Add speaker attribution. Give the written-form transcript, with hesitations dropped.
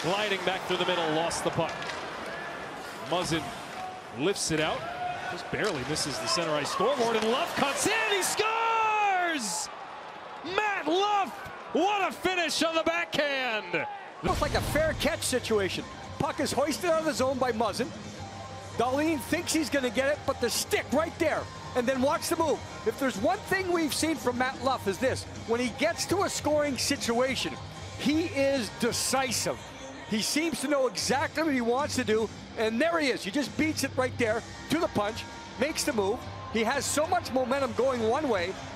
Speaker 1: gliding back through the middle, lost the puck. Muzzin lifts it out, just barely misses the center ice scoreboard, and Luff cuts in, he scores! Matt Luff, what a finish on the backhand!
Speaker 2: Looks like a fair catch situation. Puck is hoisted out of the zone by Muzzin. Dahlin thinks he's going to get it, but the stick right there. And then watch the move. If there's one thing we've seen from Matt Luff is this. When he gets to a scoring situation, he is decisive. He seems to know exactly what he wants to do. And there he is. He just beats it right there to the punch, makes the move. He has so much momentum going one way.